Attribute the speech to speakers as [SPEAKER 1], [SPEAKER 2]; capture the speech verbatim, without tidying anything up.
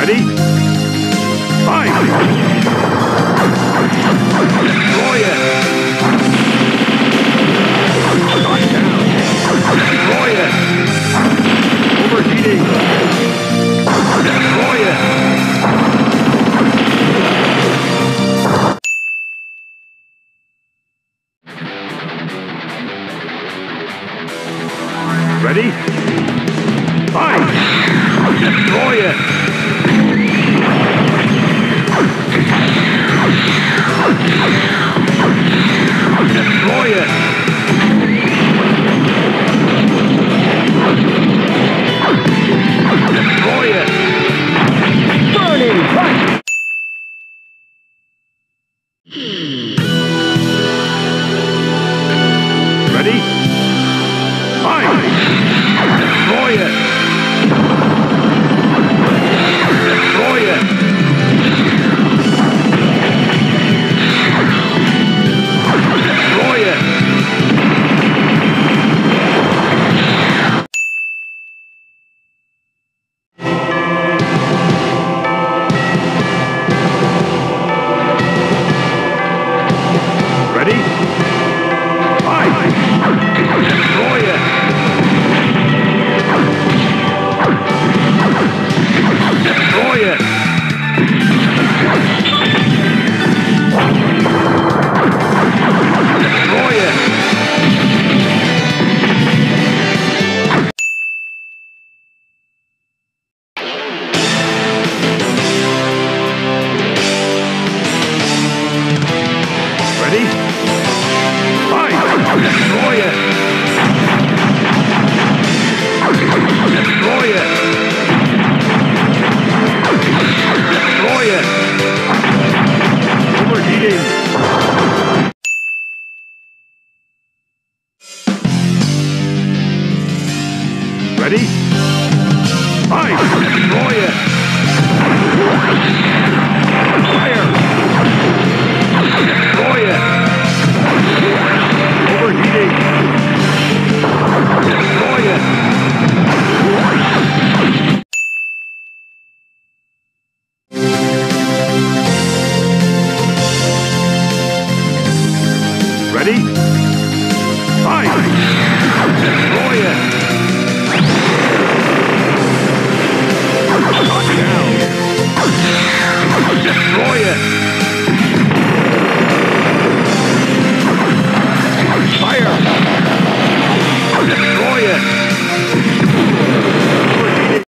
[SPEAKER 1] Ready? Fight! Destroy it! Shot down! Destroy it! Overheating! Destroy it! Ready? Fight! Destroy it! Destroy it! Destroy it! Burning punch! Ready? Fight! Destroy it! Destroy it! Destroy it! Ready? Fight! Destroy it! Destroy it! Destroy it! Ready? Fight! Destroy it! Destroy it! Destroy it! Overheating! Ready? Fight! Destroy it! Fire! Destroy it! Overheating! Destroy it!